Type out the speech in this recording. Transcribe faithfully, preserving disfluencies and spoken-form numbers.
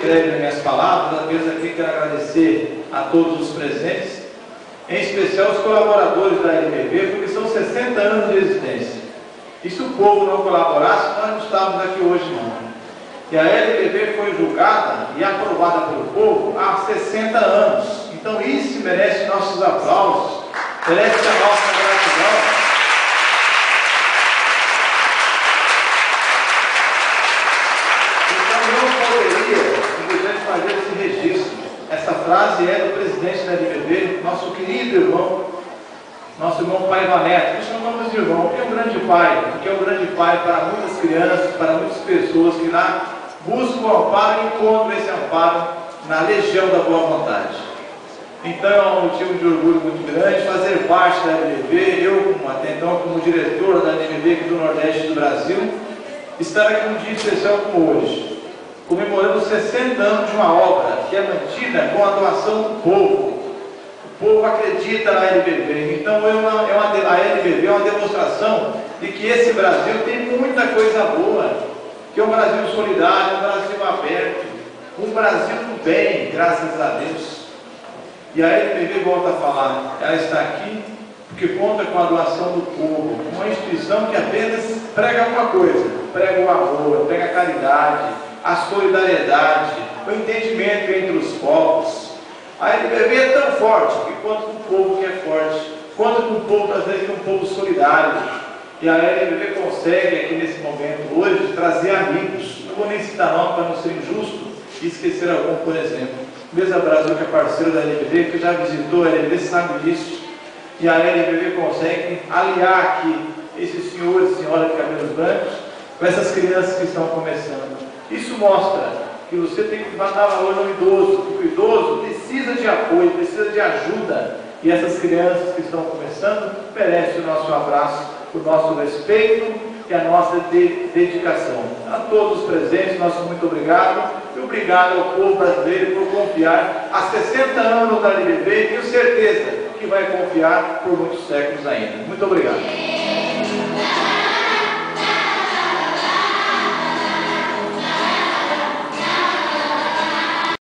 breve nas minhas palavras, apenas aqui quero agradecer a todos os presentes, em especial os colaboradores da L B V, porque são sessenta anos de existência. E se o povo não colaborasse, nós não estávamos aqui hoje não. E a L B V foi julgada e aprovada pelo povo há sessenta anos. Então isso merece nossos aplausos, merece a nossa gratidão. Fazer esse registro. Essa frase é do presidente da L B V, nosso querido irmão, nosso irmão Pai Vaneto, que chamamos de irmão, que é um grande pai, que é um grande pai para muitas crianças, para muitas pessoas que lá buscam o amparo e encontram esse amparo na legião da boa vontade. Então é um motivo de orgulho muito grande fazer parte da L B V, eu, até então, como diretor da L B V aqui do Nordeste do Brasil, estar aqui num dia especial como hoje, comemorando sessenta anos de uma obra que é mantida com a doação do povo. O povo acredita na L B V, então é uma, é uma, a L B V é uma demonstração de que esse Brasil tem muita coisa boa, que é um Brasil solidário, um Brasil aberto, um Brasil do bem, graças a Deus. E a L B V volta a falar, ela está aqui porque conta com a doação do povo, uma instituição que apenas prega uma coisa, prega o amor, prega a caridade, a solidariedade, o entendimento entre os povos. A L B V é tão forte que quanto com o povo que é forte, quanto com o povo brasileiro que é um povo solidário. E a L B V consegue aqui nesse momento hoje trazer amigos. Não vou nem citar nome para não ser injusto e esquecer algum, por exemplo. Mesa Brasil, que é parceiro da L B V, que já visitou a L B V, sabe disso. E a L B V consegue aliar aqui esses senhores e senhoras de cabelos brancos com essas crianças que estão começando. Isso mostra que você tem que dar valor no idoso, porque o idoso precisa de apoio, precisa de ajuda. E essas crianças que estão começando merecem o nosso abraço, o nosso respeito e a nossa de dedicação. A todos os presentes, nosso muito obrigado. E obrigado ao povo brasileiro por confiar há sessenta anos da L B V e tenho certeza que vai confiar por muitos séculos ainda. Muito obrigado.